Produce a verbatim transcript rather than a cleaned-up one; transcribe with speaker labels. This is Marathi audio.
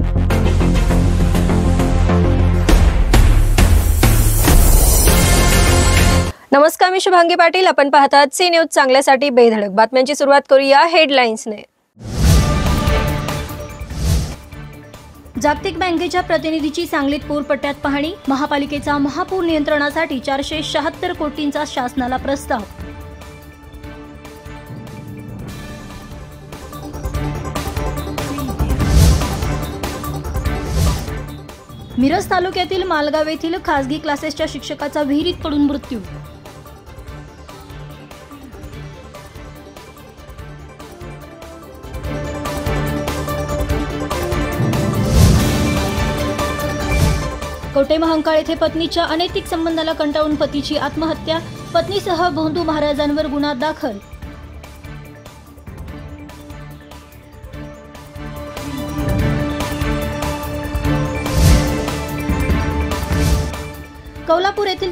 Speaker 1: नमस्कार, मी शुभांगी पाटील. आपण पाहतात सी न्यूज, चांगल्यासाठी बेधडक बातम्यांची सुरुवात करूया हेडलाईन्सने.
Speaker 2: जागतिक बँकेच्या प्रतिनिधीची सांगलीत पूरपट्ट्यात पाहणी. महापालिकेचा महापूर नियंत्रणासाठी चारशे शहात्तर कोटींचा शासनाला प्रस्ताव. मिरज तालुक्यातील मालगाव येथील खासगी क्लासेसच्या शिक्षकाचा विहिरीत पडून मृत्यू. कवठेमहांकाळ येथे पत्नीच्या अनैतिक संबंधाला कंटाळून पतीची आत्महत्या. पत्नीसह भोंदू महाराजांवर गुन्हा दाखल. कोल्हापूर येथील